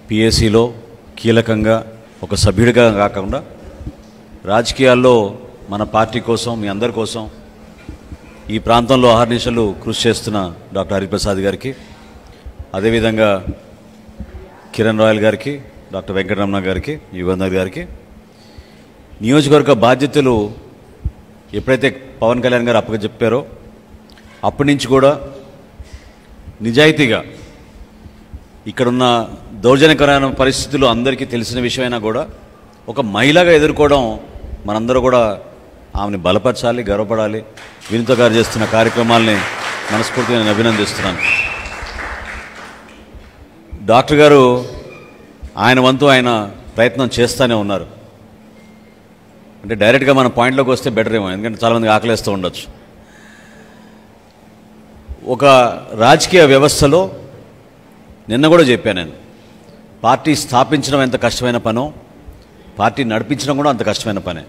పిఎస్సిలో కీలకంగా ఒక సభ్యుడిగా కాకుండా రాజకీయాల్లో మన పార్టీ కోసం మీ అందరి కోసం ఈ ప్రాంతంలో అహర్నిశలు కృషి చేస్తున్న డాక్టర్ హరిప్రసాద్ గారికి, అదేవిధంగా కిరణ్ రాయల్ గారికి, డాక్టర్ వెంకటరమణ గారికి, యుగంధర్ గారికి నియోజకవర్గ బాధ్యతలు ఎప్పుడైతే పవన్ కళ్యాణ్ గారు అప్పచెప్పారో అప్పటి నుంచి కూడా నిజాయితీగా ఇక్కడున్న దౌర్జన్యకరమైన పరిస్థితులు అందరికీ తెలిసిన విషయమైనా కూడా ఒక మహిళగా ఎదుర్కోవడం మనందరూ కూడా ఆమెను బలపరచాలి, గర్వపడాలి. వినీత గారు చేస్తున్న కార్యక్రమాల్ని మనస్ఫూర్తిగా నేను అభినందిస్తున్నాను. డాక్టర్ గారు ఆయన వంతు ఆయన ప్రయత్నం చేస్తూనే ఉన్నారు. అంటే డైరెక్ట్గా మన పాయింట్లోకి వస్తే బెటర్ ఏమో, ఎందుకంటే చాలామందికి ఆకలిస్తూ ఉండొచ్చు. ఒక రాజకీయ వ్యవస్థలో నిన్న కూడా చెప్పాను నేను, పార్టీ స్థాపించడం ఎంత కష్టమైన పనో పార్టీ నడిపించడం కూడా అంత కష్టమైన పనే.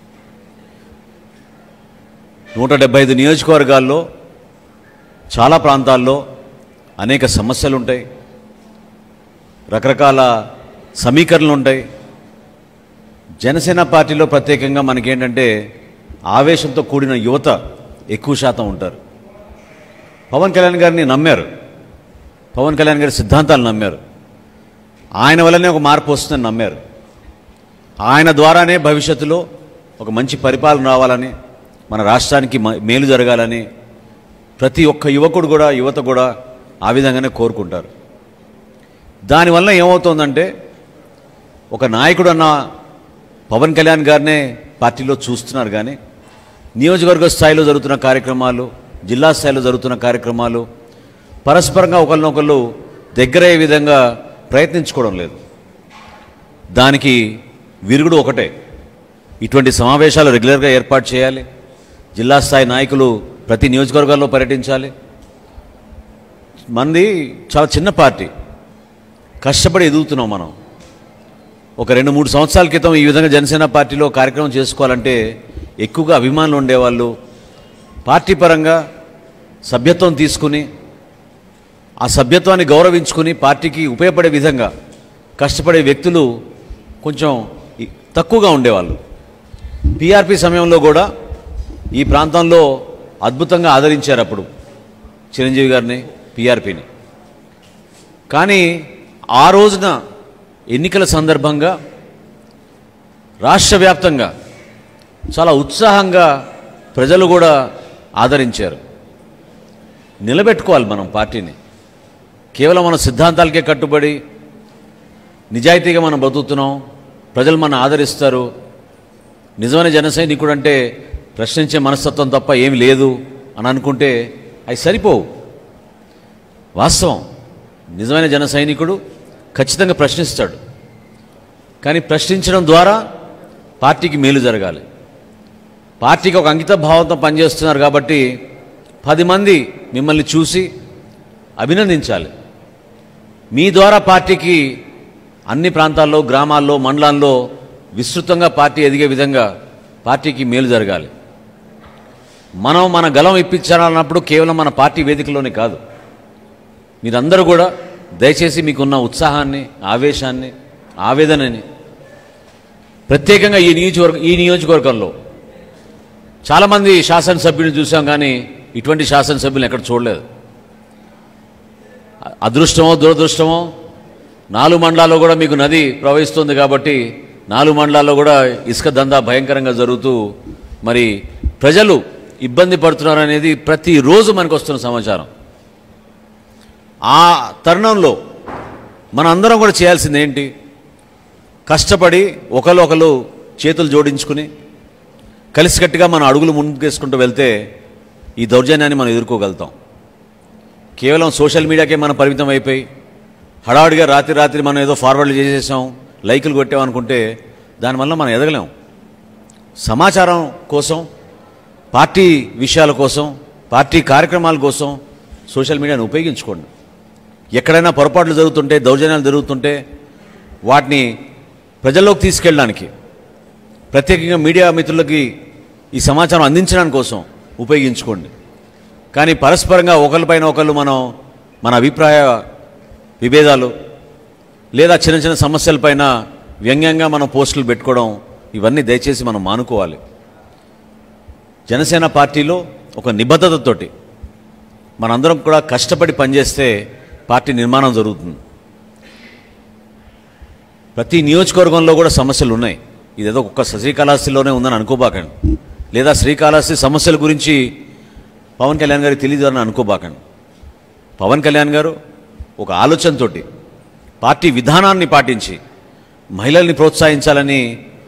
175 నియోజకవర్గాల్లో చాలా ప్రాంతాల్లో అనేక సమస్యలు ఉంటాయి, రకరకాల సమీకరణలు ఉంటాయి. జనసేన పార్టీలో ప్రత్యేకంగా మనకేంటంటే ఆవేశంతో కూడిన యువత ఎక్కువ శాతం ఉంటారు. పవన్ కళ్యాణ్ గారిని నమ్మారు, పవన్ కళ్యాణ్ గారి సిద్ధాంతాలు నమ్మారు, ఆయన వల్లనే ఒక మార్పు వస్తుందని నమ్మారు. ఆయన ద్వారానే భవిష్యత్తులో ఒక మంచి పరిపాలన రావాలని, మన రాష్ట్రానికి మేలు జరగాలని ప్రతి ఒక్క యువకుడు కూడా యువత కూడా ఆ విధంగానే కోరుకుంటారు. దానివల్ల ఏమవుతుందంటే ఒక నాయకుడు అన్న పవన్ కళ్యాణ్ గారినే పార్టీలో చూస్తున్నారు, కానీ నియోజకవర్గ స్థాయిలో జరుగుతున్న కార్యక్రమాలు, జిల్లా స్థాయిలో జరుగుతున్న కార్యక్రమాలు పరస్పరంగా ఒకరినొకళ్ళు దగ్గరయ్యే విధంగా ప్రయత్నించుకోవడం లేదు. దానికి విరుగుడు ఒకటే, ఇటువంటి సమావేశాలు రెగ్యులర్గా ఏర్పాటు చేయాలి. జిల్లా స్థాయి నాయకులు ప్రతి నియోజకవర్గాల్లో పర్యటించాలి. మనది చాలా చిన్న పార్టీ, కష్టపడి ఎదుగుతున్నాం. మనం ఒక 2-3 సంవత్సరాల క్రితం ఈ విధంగా జనసేన పార్టీలో కార్యక్రమం చేసుకోవాలంటే ఎక్కువగా అభిమానులు ఉండేవాళ్ళు. పార్టీ పరంగా సభ్యత్వం తీసుకుని ఆ సభ్యత్వాన్ని గౌరవించుకుని పార్టీకి ఉపయోగపడే విధంగా కష్టపడే వ్యక్తులు కొంచెం తక్కువగా ఉండేవాళ్ళు. పీఆర్పీ సమయంలో కూడా ఈ ప్రాంతంలో అద్భుతంగా ఆదరించారు అప్పుడు చిరంజీవి గారిని, పీఆర్పీని. కానీ ఆ రోజున ఎన్నికల సందర్భంగా రాష్ట్ర వ్యాప్తంగా చాలా ఉత్సాహంగా ప్రజలు కూడా ఆదరించారు. నిలబెట్టుకోవాలి మనం పార్టీని. కేవలం మన సిద్ధాంతాలకే కట్టుబడి నిజాయితీగా మనం బతుకుతున్నాం, ప్రజలు మన ఆదరిస్తారు, నిజమైన జనసైనికుడు అంటే ప్రశ్నించే మనస్తత్వం తప్ప ఏమి లేదు అని అనుకుంటే అవి సరిపోవు. వాస్తవం, నిజమైన జన సైనికుడు ఖచ్చితంగా ప్రశ్నిస్తాడు, కానీ ప్రశ్నించడం ద్వారా పార్టీకి మేలు జరగాలి. పార్టీకి ఒక అంకిత భావంతో పనిచేస్తున్నారు కాబట్టి 10 మంది మిమ్మల్ని చూసి అభినందించాలి. మీ ద్వారా పార్టీకి అన్ని ప్రాంతాల్లో, గ్రామాల్లో, మండలాల్లో విస్తృతంగా పార్టీ ఎదిగే విధంగా పార్టీకి మేలు జరగాలి. మనం మన గలం ఇప్పించాలన్నప్పుడు కేవలం మన పార్టీ వేదికలోనే కాదు, మీరందరూ కూడా దయచేసి మీకున్న ఉత్సాహాన్ని, ఆవేశాన్ని, ఆవేదనని ప్రత్యేకంగా ఈ నియోజకవర్గంలో చాలామంది శాసనసభ్యులు చూసాం, కానీ ఇటువంటి శాసనసభ్యులు ఎక్కడ చూడలేదు. అదృష్టమో దురదృష్టమో 4 మండలాల్లో కూడా మీకు నది ప్రవహిస్తుంది కాబట్టి 4 మండలాల్లో కూడా ఇసుక దందా భయంకరంగా జరుగుతూ మరి ప్రజలు ఇబ్బంది పడుతున్నారనేది ప్రతిరోజు మనకు వస్తున్న సమాచారం. ఆ తరుణంలో మనందరం కూడా చేయాల్సింది ఏంటి? కష్టపడి ఒకరు చేతులు జోడించుకుని కలిసికట్టుగా మన అడుగులు ముందుకేసుకుంటూ వెళ్తే ఈ దౌర్జన్యాన్ని మనం ఎదుర్కోగలుగుతాం. కేవలం సోషల్ మీడియాకే మనం పరిమితం అయిపోయి హడావుడిగా రాత్రి మనం ఏదో ఫార్వర్డ్లు చేసేసాం, లైకులు కొట్టామనుకుంటే దానివల్ల మనం ఎదగలేం. సమాచారం కోసం, పార్టీ విషయాల కోసం, పార్టీ కార్యక్రమాల కోసం సోషల్ మీడియాను ఉపయోగించుకోండి. ఎక్కడైనా పొరపాట్లు జరుగుతుంటే, దౌర్జన్యాలు జరుగుతుంటే వాటిని ప్రజల్లోకి తీసుకెళ్ళడానికి, ప్రత్యేకంగా మీడియా మిత్రులకి ఈ సమాచారం అందించడానికి కోసం ఉపయోగించుకోండి. కానీ పరస్పరంగా ఒకరిపైన ఒకళ్ళు మన అభిప్రాయ విభేదాలు లేదా చిన్న చిన్న సమస్యలపైన వ్యంగ్యంగా మనం పోస్టులు పెట్టుకోవడం ఇవన్నీ దయచేసి మనం మానుకోవాలి. జనసేన పార్టీలో ఒక నిబద్ధతతోటి మనందరం కూడా కష్టపడి పనిచేస్తే పార్టీ నిర్మాణం జరుగుతుంది. ప్రతి నియోజకవర్గంలో కూడా సమస్యలు ఉన్నాయి. ఇదేదో ఒక్క శ్రీకాళహస్తిలోనే ఉందని అనుకోబాకండి, లేదా శ్రీకాళహస్తి సమస్యల గురించి పవన్ కళ్యాణ్ గారికి తెలియదు అని అనుకోబాకండి. పవన్ కళ్యాణ్ గారు ఒక ఆలోచనతోటి పార్టీ విధానాన్ని పాటించి మహిళల్ని ప్రోత్సహించాలని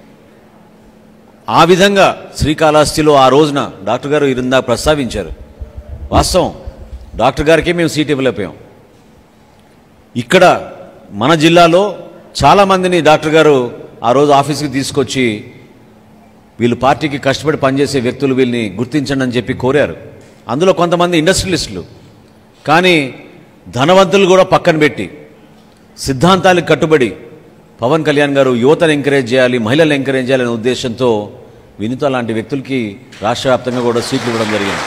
ఆ విధంగా శ్రీకాళహస్తిలో ఆ రోజున డాక్టర్ గారు ఇందాక ప్రస్తావించారు. వాస్తవం, డాక్టర్ గారికే మేము సీట్ ఇవ్వలేకపోయాం. ఇక్కడ మన జిల్లాలో చాలామందిని డాక్టర్ గారు ఆ రోజు ఆఫీస్కి తీసుకొచ్చి వీళ్ళు పార్టీకి కష్టపడి పనిచేసే వ్యక్తులు, వీళ్ళని గుర్తించండి అని చెప్పి కోరారు. అందులో కొంతమంది ఇండస్ట్రియలిస్టులు. కానీ ధనవంతులు కూడా పక్కన పెట్టి సిద్ధాంతాలకు కట్టుబడి పవన్ కళ్యాణ్ గారు యువతను ఎంకరేజ్ చేయాలి, మహిళలను ఎంకరేజ్ చేయాలనే ఉద్దేశంతో వినీత లాంటి వ్యక్తులకి రాష్ట్ర వ్యాప్తంగా కూడా సీట్లు ఇవ్వడం జరిగింది.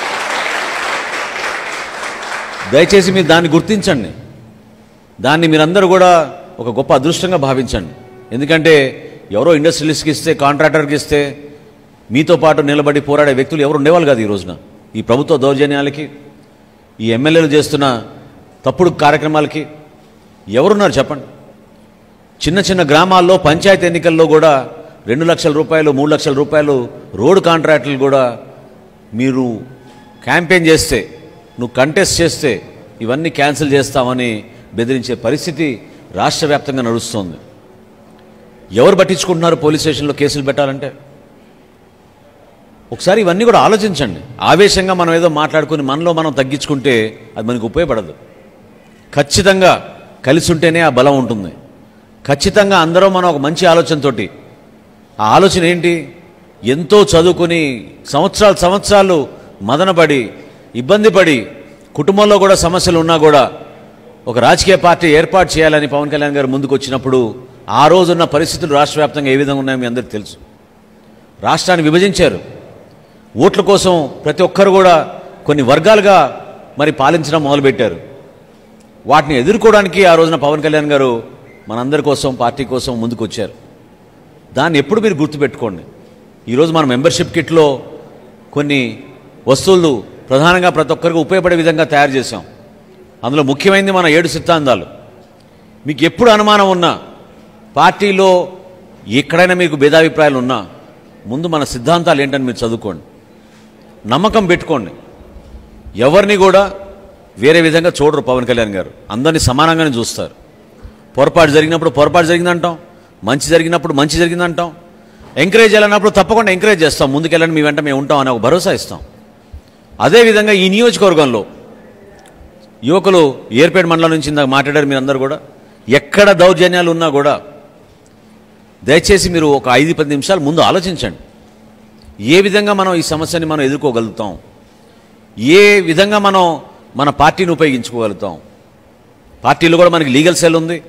దయచేసి మీరు దాన్ని గుర్తించండి. దాన్ని మీరందరూ కూడా ఒక గొప్ప అదృష్టంగా భావించండి. ఎందుకంటే ఎవరో ఇండస్ట్రియలిస్ట్కి ఇస్తే, కాంట్రాక్టర్కి ఇస్తే మీతో పాటు నిలబడి పోరాడే వ్యక్తులు ఎవరు ఉండేవాళ్ళు కాదు. ఈ రోజున ఈ ప్రభుత్వ దౌర్జన్యాలకి, ఈ ఎమ్మెల్యేలు చేస్తున్న తప్పుడు కార్యక్రమాలకి ఎవరున్నారు చెప్పండి? చిన్న చిన్న గ్రామాల్లో పంచాయతీ ఎన్నికల్లో కూడా 2 లక్షల రూపాయలు, 3 లక్షల రూపాయలు రోడ్డు కాంట్రాక్టులు కూడా మీరు క్యాంపెయిన్ చేస్తే, నువ్వు కంటెస్ట్ చేస్తే ఇవన్నీ క్యాన్సిల్ చేస్తామని బెదిరించే పరిస్థితి రాష్ట్ర వ్యాప్తంగా నడుస్తోంది. ఎవరు పట్టించుకుంటున్నారు పోలీస్ స్టేషన్లో కేసులు పెట్టాలంటే? ఒకసారి ఇవన్నీ కూడా ఆలోచించండి. ఆవేశంగా మనం ఏదో మాట్లాడుకుని మనలో మనం తగ్గించుకుంటే అది మనకు ఉపయోగపడదు. ఖచ్చితంగా కలిసి ఉంటేనే ఆ బలం ఉంటుంది. ఖచ్చితంగా అందరం మనం ఒక మంచి ఆలోచనతోటి, ఆ ఆలోచన ఏంటి? ఎంతో చదువుకుని సంవత్సరాలు మదనపడి ఇబ్బంది పడి కుటుంబంలో కూడా సమస్యలు ఉన్నా కూడా ఒక రాజకీయ పార్టీ ఏర్పాటు చేయాలని పవన్ కళ్యాణ్ గారు ముందుకు వచ్చినప్పుడు ఆ రోజున్న పరిస్థితులు రాష్ట్ర వ్యాప్తంగా ఏ విధంగా ఉన్నాయో మీ అందరికీ తెలుసు. రాష్ట్రాన్ని విభజించారు. ఓట్ల కోసం ప్రతి ఒక్కరు కూడా కొన్ని వర్గాలుగా మరి పాలించడం మొదలుపెట్టారు. వాటిని ఎదుర్కోవడానికి ఆ రోజున పవన్ కళ్యాణ్ గారు మనందరి కోసం, పార్టీ కోసం ముందుకు వచ్చారు. దాన్ని ఎప్పుడు మీరు గుర్తుపెట్టుకోండి. ఈరోజు మన మెంబర్షిప్ కిట్లో కొన్ని వస్తువులు ప్రధానంగా ప్రతి ఒక్కరికి ఉపయోగపడే విధంగా తయారు చేశాం. అందులో ముఖ్యమైనది మన 7 సిద్ధాంతాలు. మీకు ఎప్పుడు అనుమానం ఉన్నా, పార్టీలో ఎక్కడైనా మీకు భేదాభిప్రాయాలు ఉన్నా ముందు మన సిద్ధాంతాలు ఏంటని మీరు చదువుకోండి, నమ్మకం పెట్టుకోండి. ఎవరిని కూడా వేరే విధంగా చూడరు పవన్ కళ్యాణ్ గారు. అందరినీ సమానంగానే చూస్తారు. పొరపాటు జరిగినప్పుడు పొరపాటు జరిగిందంటాం, మంచి జరిగినప్పుడు మంచి జరిగిందంటాం, ఎంకరేజ్ చేయాలన్నప్పుడు తప్పకుండా ఎంకరేజ్ చేస్తాం, ముందుకెళ్ళండి మీ వెంట మేము ఉంటాం అనే ఒక భరోసా ఇస్తాం. అదేవిధంగా ఈ నియోజకవర్గంలో యువకులు ఏర్పేట మండలం నుంచి ఇందాక మాట్లాడారు మీరందరూ కూడా, ఎక్కడ దౌర్జన్యాలు ఉన్నా కూడా దయచేసి మీరు ఒక 5-10 నిమిషాలు ముందు ఆలోచించండి. ఏ విధంగా మనం ఈ సమస్యని మనం ఎదుర్కోగలుగుతాం, ఏ విధంగా మనం మన పార్టీని ఉపయోగించుకోగలుగుతాం. పార్టీలో కూడా మనకి లీగల్ సెల్ ఉంది.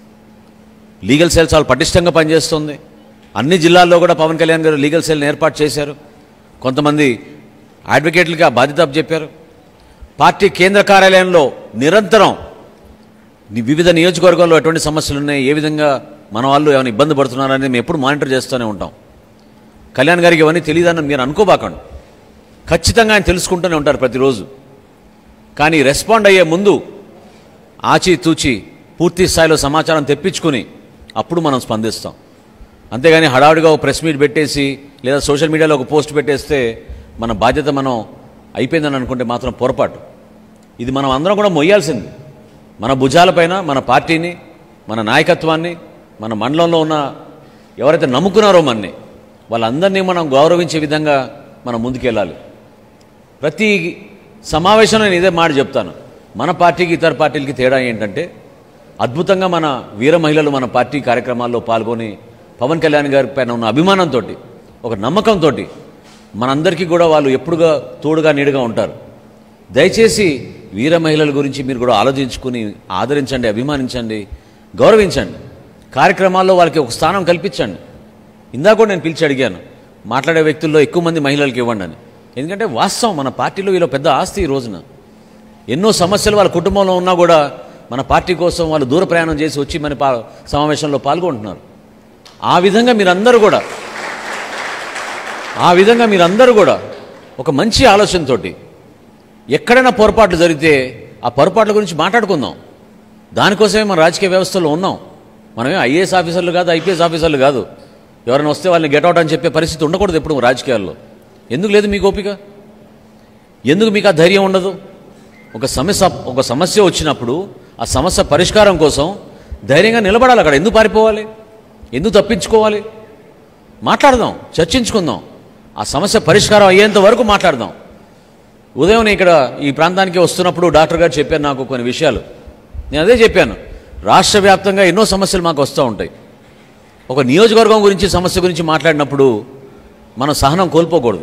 లీగల్ సెల్ చాలా పటిష్టంగా పనిచేస్తుంది. అన్ని జిల్లాల్లో కూడా పవన్ కళ్యాణ్ గారు లీగల్ సెల్ని ఏర్పాటు చేశారు. కొంతమంది అడ్వకేట్లుగా బాధ్యత చెప్పారు. పార్టీ కేంద్ర కార్యాలయంలో నిరంతరం వివిధ నియోజకవర్గాల్లో ఎటువంటి సమస్యలు ఉన్నాయి, ఏ విధంగా మన వాళ్ళు ఏమైనా ఇబ్బంది పడుతున్నారని మేము ఎప్పుడు మానిటర్ చేస్తూనే ఉంటాం. కళ్యాణ్ గారికి ఇవన్నీ తెలియదని మీరు అనుకోబాకండి. ఖచ్చితంగా ఆయన తెలుసుకుంటూనే ఉంటారు ప్రతిరోజు. కానీ రెస్పాండ్ అయ్యే ముందు ఆచితూచి పూర్తి స్థాయిలో సమాచారం తెప్పించుకుని అప్పుడు మనం స్పందిస్తాం. అంతేగాని హడావుడిగా ఒక ప్రెస్ మీట్ పెట్టేసి లేదా సోషల్ మీడియాలో ఒక పోస్ట్ పెట్టేస్తే మన బాధ్యత మనం అయిపోయిందని అనుకుంటే మాత్రం పొరపాటు. ఇది మనం అందరం కూడా మొయ్యాల్సింది. మన భుజాలపైన మన పార్టీని, మన నాయకత్వాన్ని, మన మండలంలో ఉన్న ఎవరైతే నమ్ముకున్నారో మనని, వాళ్ళందరినీ మనం గౌరవించే విధంగా మనం ముందుకెళ్ళాలి. ప్రతి సమావేశంలో నేను ఇదే మాట చెప్తాను. మన పార్టీకి ఇతర పార్టీలకి తేడా ఏంటంటే, అద్భుతంగా మన వీర మహిళలు మన పార్టీ కార్యక్రమాల్లో పాల్గొని పవన్ కళ్యాణ్ గారి పైన ఉన్న అభిమానంతో, ఒక నమ్మకంతో మనందరికీ కూడా వాళ్ళు ఎప్పుడుగా తోడుగా నీడుగా ఉంటారు. దయచేసి వీర మహిళల గురించి మీరు కూడా ఆలోచించుకుని ఆదరించండి, అభిమానించండి, గౌరవించండి. కార్యక్రమాల్లో వాళ్ళకి ఒక స్థానం కల్పించండి. ఇందాక కూడా నేను పిలిచి అడిగాను, మాట్లాడే వ్యక్తుల్లో ఎక్కువ మంది మహిళలకు ఇవ్వండి అని. ఎందుకంటే వాస్తవం మన పార్టీలో వీళ్ళు పెద్ద ఆస్తి. ఈ రోజున ఎన్నో సమస్యలు వాళ్ళ కుటుంబంలో ఉన్నా కూడా మన పార్టీ కోసం వాళ్ళు దూర ప్రయాణం చేసి వచ్చి మన సమావేశంలో పాల్గొంటున్నారు. ఆ విధంగా మీరందరూ కూడా ఒక మంచి ఆలోచనతోటి ఎక్కడైనా పొరపాట్లు జరిగితే ఆ పొరపాట్ల గురించి మాట్లాడుకుందాం. దానికోసమే మన రాజకీయ వ్యవస్థలో ఉన్నాం. మనమే ఐఏఎస్ ఆఫీసర్లు కాదు, ఐపీఎస్ ఆఫీసర్లు కాదు. ఎవరైనా వస్తే వాళ్ళని గెట్అవుట్ అని చెప్పే పరిస్థితి ఉండకూడదు ఎప్పుడు రాజకీయాల్లో. ఎందుకు లేదు మీకు ఓపిక? ఎందుకు మీకు ఆ ధైర్యం ఉండదు? ఒక సమస్య వచ్చినప్పుడు ఆ సమస్య పరిష్కారం కోసం ధైర్యంగా నిలబడాలి. అక్కడ ఎందుకు పారిపోవాలి? ఎందుకు తప్పించుకోవాలి? మాట్లాడదాం, చర్చించుకుందాం. ఆ సమస్య పరిష్కారం అయ్యేంత వరకు మాట్లాడదాం. ఉదయం ఇక్కడ ఈ ప్రాంతానికి వస్తున్నప్పుడు డాక్టర్ గారు చెప్పారు నాకు కొన్ని విషయాలు. నేను అదే చెప్పాను, రాష్ట్ర వ్యాప్తంగా ఎన్నో సమస్యలు మాకు వస్తూ ఉంటాయి. ఒక నియోజకవర్గం గురించి సమస్య గురించి మాట్లాడినప్పుడు మనం సహనం కోల్పోకూడదు.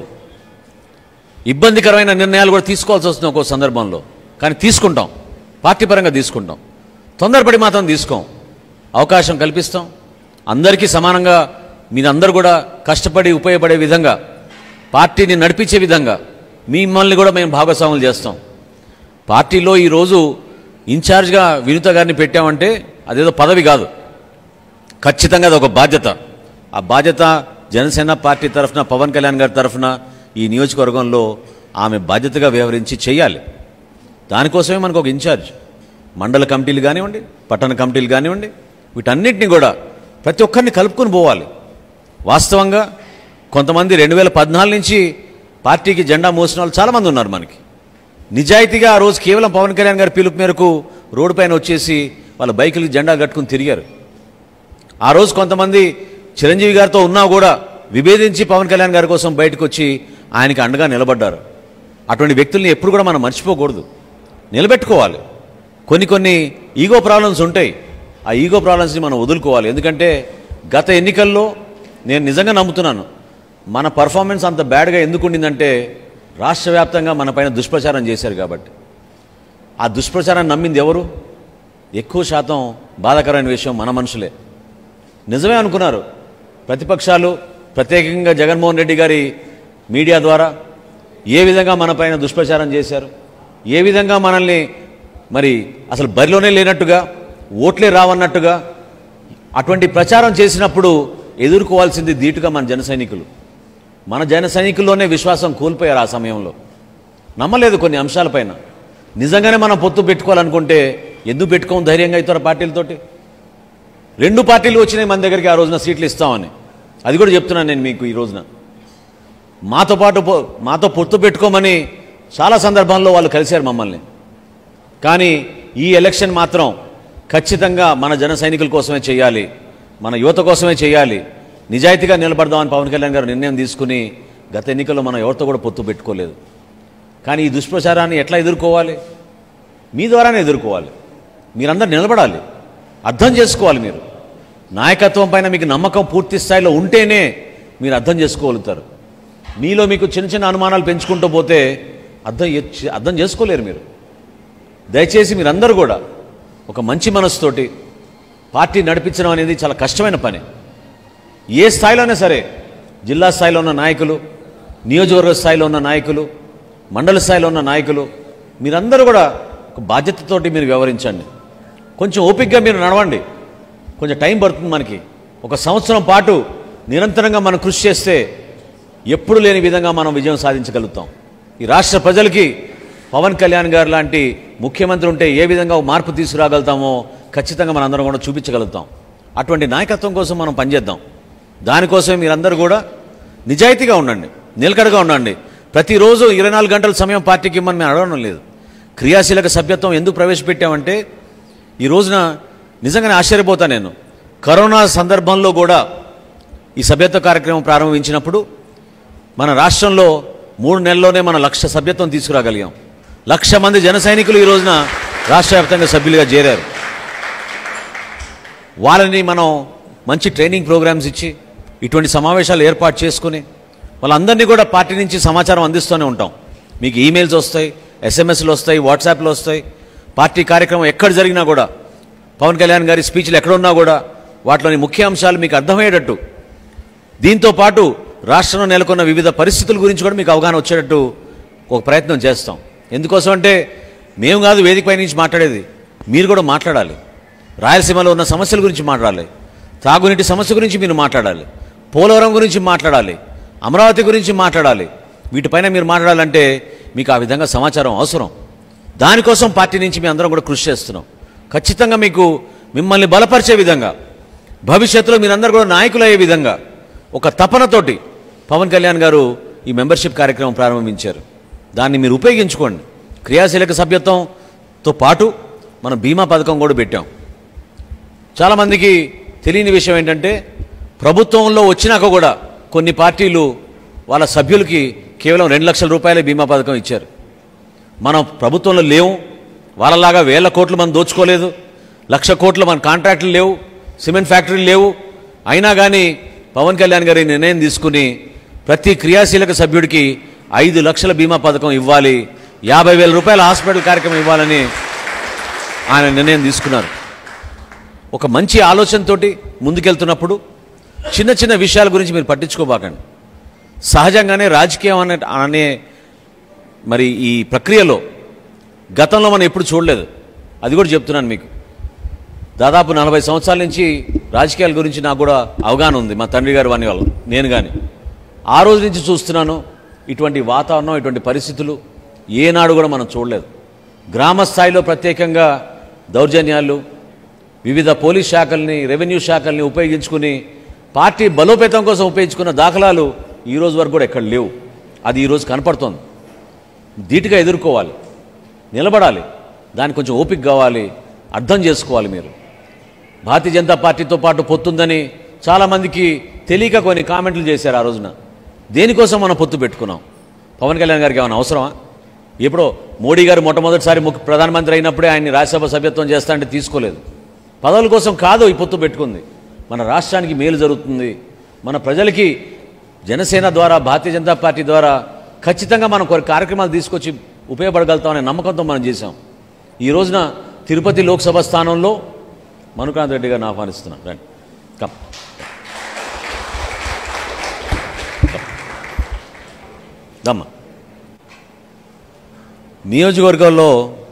ఇబ్బందికరమైన నిర్ణయాలు కూడా తీసుకోవాల్సి వస్తుంది ఒక్కో సందర్భంలో. కానీ తీసుకుంటాం, పార్టీ పరంగా తీసుకుంటాం. తొందరపడి మాత్రం తీసుకోం. అవకాశం కల్పిస్తాం. అందరికీ సమానంగా మీరందరూ కూడా కష్టపడి ఉపయోగపడే విధంగా, పార్టీని నడిపించే విధంగా మిమ్మల్ని కూడా మేము భాగస్వాములు చేస్తాం. పార్టీలో ఈరోజు ఇన్ఛార్జ్గా వినుత గారిని పెట్టామంటే అదేదో పదవి కాదు, ఖచ్చితంగా అది ఒక బాధ్యత. ఆ బాధ్యత జనసేన పార్టీ తరఫున, పవన్ కళ్యాణ్ గారి తరఫున ఈ నియోజకవర్గంలో ఆమె బాధ్యతగా వ్యవహరించి చేయాలి. దానికోసమే మనకు ఒక ఇన్ఛార్జ్. మండల కమిటీలు కానివ్వండి, పట్టణ కమిటీలు కానివ్వండి, వీటన్నిటిని కూడా ప్రతి ఒక్కరిని కలుపుకొని పోవాలి. వాస్తవంగా కొంతమంది 2014 నుంచి పార్టీకి జెండా మోసిన వాళ్ళు చాలామంది ఉన్నారు మనకి. నిజాయితీగా ఆ రోజు కేవలం పవన్ కళ్యాణ్ గారి పిలుపు మేరకు రోడ్డు పైన వచ్చేసి వాళ్ళ బైకులకి జెండా కట్టుకుని తిరిగారు. ఆ రోజు కొంతమంది చిరంజీవి గారితో ఉన్నా కూడా విభేదించి పవన్ కళ్యాణ్ గారి కోసం బయటకు వచ్చి ఆయనకి అండగా నిలబడ్డారు. అటువంటి వ్యక్తుల్ని ఎప్పుడు కూడా మనం మర్చిపోకూడదు, నిలబెట్టుకోవాలి. కొన్ని ఈగో ప్రాబ్లమ్స్ ఉంటాయి. ఆ ఈగో ప్రాబ్లమ్స్ని మనం వదులుకోవాలి. ఎందుకంటే గత ఎన్నికల్లో నేను నిజంగా నమ్ముతున్నాను, మన పర్ఫార్మెన్స్ అంత బ్యాడ్గా ఎందుకు ఉండిందంటే రాష్ట్ర వ్యాప్తంగా మన పైన దుష్ప్రచారం చేశారు కాబట్టి. ఆ దుష్ప్రచారాన్ని నమ్మింది ఎవరు? ఎక్కువ శాతం బాధాకరమైన విషయం మన మనుషులే. నిజమే అనుకున్నారు ప్రతిపక్షాలు, ప్రత్యేకంగా జగన్మోహన్ రెడ్డి గారి మీడియా ద్వారా ఏ విధంగా మన పైన దుష్ప్రచారం చేశారు, ఏ విధంగా మనల్ని మరి అసలు బరిలోనే లేనట్టుగా, ఓట్లే రావన్నట్టుగా అటువంటి ప్రచారం చేసినప్పుడు ఎదుర్కోవాల్సింది ధీటుగా మన జన సైనికులు. మన జన సైనికుల్లోనే విశ్వాసం కోల్పోయారు. ఆ సమయంలో నమ్మలేదు కొన్ని అంశాలపైన. నిజంగానే మనం పొత్తు పెట్టుకోవాలనుకుంటే ఎందుకు పెట్టుకోం ధైర్యంగా ఇతర పార్టీలతోటి? 2 పార్టీలు వచ్చినాయి మన దగ్గరికి ఆ రోజున సీట్లు ఇస్తామని. అది కూడా చెప్తున్నాను నేను మీకు. ఈ రోజున మాతో పొత్తు పెట్టుకోమని చాలా సందర్భాల్లో వాళ్ళు కలిశారు మమ్మల్ని. కానీ ఈ ఎలక్షన్ మాత్రం ఖచ్చితంగా మన జన సైనికుల కోసమే చేయాలి, మన యువత కోసమే చేయాలి, నిజాయితీగా నిలబడదామని పవన్ కళ్యాణ్ గారు నిర్ణయం తీసుకుని గత ఎన్నికల్లో మనం ఎవరితో కూడా పొత్తు పెట్టుకోలేదు. కానీ ఈ దుష్ప్రచారాన్ని ఎట్లా ఎదుర్కోవాలి? మీ ద్వారానే ఎదుర్కోవాలి. మీరందరూ నిలబడాలి, అర్థం చేసుకోవాలి. మీరు నాయకత్వం పైన మీకు నమ్మకం పూర్తి స్థాయిలో ఉంటేనే మీరు అర్థం చేసుకోగలుగుతారు. మీలో మీకు చిన్న చిన్న అనుమానాలు పెంచుకుంటూ పోతే అర్థం చేసుకోలేరు మీరు. దయచేసి మీరందరూ కూడా ఒక మంచి మనసుతోటి పార్టీ నడిపించడం అనేది చాలా కష్టమైన పని. ఏ స్థాయిలోనే సరే, జిల్లా స్థాయిలో ఉన్న నాయకులు, నియోజకవర్గ స్థాయిలో ఉన్న నాయకులు, మండల స్థాయిలో ఉన్న నాయకులు, మీరందరూ కూడా ఒక బాధ్యతతోటి మీరు వ్యవహరించండి. కొంచెం ఓపికగా మీరు నడవండి. కొంచెం టైం పడుతుంది మనకి. 1 సంవత్సరం పాటు నిరంతరంగా మనం కృషి చేస్తే ఎప్పుడు లేని విధంగా మనం విజయం సాధించగలుగుతాం. ఈ రాష్ట్ర ప్రజలకి పవన్ కళ్యాణ్ గారు లాంటి ముఖ్యమంత్రి ఉంటే ఏ విధంగా మార్పు తీసుకురాగలుగుతామో ఖచ్చితంగా మనందరం కూడా చూపించగలుగుతాం. అటువంటి నాయకత్వం కోసం మనం పనిచేద్దాం. దానికోసమే మీరందరూ కూడా నిజాయితీగా ఉండండి, నిలకడగా ఉండండి. ప్రతిరోజు 24 గంటల సమయం పార్టీకి ఇమ్మని మేము అడగడం లేదు. క్రియాశీలక సభ్యత్వం ఎందుకు ప్రవేశపెట్టామంటే ఈ రోజున నిజంగానే ఆశ్చర్యపోతా నేను. కరోనా సందర్భంలో కూడా ఈ సభ్యత్వ కార్యక్రమం ప్రారంభించినప్పుడు మన రాష్ట్రంలో 3 నెలల్లోనే మనం 1,00,000 సభ్యత్వం తీసుకురాగలిగాం. 1,00,000 మంది జన సైనికులు ఈ రోజున రాష్ట్ర వ్యాప్తంగా సభ్యులుగా చేరారు. వాళ్ళని మనం మంచి ట్రైనింగ్ ప్రోగ్రామ్స్ ఇచ్చి ఇటువంటి సమావేశాలు ఏర్పాటు చేసుకుని వాళ్ళందరినీ కూడా పార్టీ నుంచి సమాచారం అందిస్తూనే ఉంటాం. మీకు ఈమెయిల్స్ వస్తాయి, ఎస్ఎంఎస్లు వస్తాయి, వాట్సాప్లు వస్తాయి. పార్టీ కార్యక్రమం ఎక్కడ జరిగినా కూడా, పవన్ కళ్యాణ్ గారి స్పీచ్లు ఎక్కడున్నా కూడా వాటిలోని ముఖ్య అంశాలు మీకు అర్థమయ్యేటట్టు, దీంతో పాటు రాష్ట్రంలో నెలకొన్న వివిధ పరిస్థితుల గురించి కూడా మీకు అవగాహన వచ్చేటట్టు ఒక ప్రయత్నం చేస్తాం. ఎందుకోసం అంటే మేము కాదు వేదికపై నుంచి మాట్లాడేది, మీరు కూడా మాట్లాడాలి. రాయలసీమలో ఉన్న సమస్యల గురించి మాట్లాడాలి. తాగునీటి సమస్య గురించి మీరు మాట్లాడాలి. పోలవరం గురించి మాట్లాడాలి. అమరావతి గురించి మాట్లాడాలి. వీటిపైన మీరు మాట్లాడాలంటే మీకు ఆ విధంగా సమాచారం అవసరం. దానికోసం పార్టీ నుంచి మీ అందరం కూడా కృషి చేస్తున్నాం. ఖచ్చితంగా మిమ్మల్ని బలపరిచే విధంగా, భవిష్యత్తులో మీరందరూ కూడా నాయకులయ్యే విధంగా ఒక తపనతోటి పవన్ కళ్యాణ్ గారు ఈ మెంబర్షిప్ కార్యక్రమం ప్రారంభించారు. దాన్ని మీరు ఉపయోగించుకోండి. క్రియాశీలక సభ్యత్వంతో పాటు మనం బీమా పథకం కూడా పెట్టాం. చాలామందికి తెలియని విషయం ఏంటంటే, ప్రభుత్వంలో వచ్చినాక కూడా కొన్ని పార్టీలు వాళ్ళ సభ్యులకి కేవలం 2 లక్షల రూపాయలే బీమా పథకం ఇచ్చారు. మనం ప్రభుత్వంలో లేవు, వాళ్ళలాగా 1000 కోట్లు మనం దోచుకోలేదు, 1,00,000 కోట్లు మన కాంట్రాక్టులు లేవు, సిమెంట్ ఫ్యాక్టరీలు లేవు. అయినా కానీ పవన్ కళ్యాణ్ గారి నిర్ణయం తీసుకుని ప్రతి క్రియాశీలక సభ్యుడికి 5 లక్షల బీమా పథకం ఇవ్వాలి, 50,000 రూపాయల హాస్పిటల్ కార్యక్రమం ఇవ్వాలని ఆయన నిర్ణయం తీసుకున్నారు. ఒక మంచి ఆలోచనతోటి ముందుకెళ్తున్నప్పుడు చిన్న చిన్న విషయాల గురించి మీరు పట్టించుకోబాకండి. సహజంగానే రాజకీయం అనే మరి ఈ ప్రక్రియలో గతంలో మనం ఎప్పుడు చూడలేదు. అది కూడా చెప్తున్నాను మీకు. దాదాపు 40 సంవత్సరాల నుంచి రాజకీయాల గురించి నాకు కూడా అవగాహన ఉంది. మా తండ్రి గారు వాని వాళ్ళు, నేను కానీ ఆ రోజు నుంచి చూస్తున్నాను. ఇటువంటి వాతావరణం, ఇటువంటి పరిస్థితులు ఏనాడు కూడా మనం చూడలేదు. గ్రామ స్థాయిలో ప్రత్యేకంగా దౌర్జన్యాలు, వివిధ పోలీస్ శాఖల్ని, రెవెన్యూ శాఖల్ని ఉపయోగించుకుని పార్టీ బలోపేతం కోసం ఉపయోగించుకున్న దాఖలాలు ఈ రోజు వరకు కూడా ఎక్కడ లేవు. అది ఈరోజు కనపడుతోంది. ధీటుగా ఎదుర్కోవాలి, నిలబడాలి. దానికి కొంచెం ఓపిక కావాలి, అర్థం చేసుకోవాలి. మీరు భారతీయ జనతా పార్టీతో పాటు పొత్తుందని చాలామందికి తెలియక కొన్ని కామెంట్లు చేశారు ఆ రోజున. దేనికోసం మనం పొత్తు పెట్టుకున్నాం? పవన్ కళ్యాణ్ గారికి ఏమైనా అవసరమా? ఎప్పుడో మోడీ గారు మొట్టమొదటిసారి ప్రధానమంత్రి అయినప్పుడే ఆయన్ని రాజ్యసభ సభ్యత్వం చేస్తా అంటే తీసుకోలేదు. పదవుల కోసం కాదు ఈ పొత్తు పెట్టుకుంది. మన రాష్ట్రానికి మేలు జరుగుతుంది. మన ప్రజలకి జనసేన ద్వారా, భారతీయ జనతా పార్టీ ద్వారా ఖచ్చితంగా మనం కొన్ని కార్యక్రమాలు తీసుకొచ్చి ఉపయోగపడగలుగుతామనే నమ్మకంతో మనం చేశాం. ఈ రోజున తిరుపతి లోక్సభ స్థానంలో మనుకాంత్ రెడ్డి గారిని ఆహ్వానిస్తున్నాం. రండి, కమ్. దమ్మ నియోజకవర్గంలో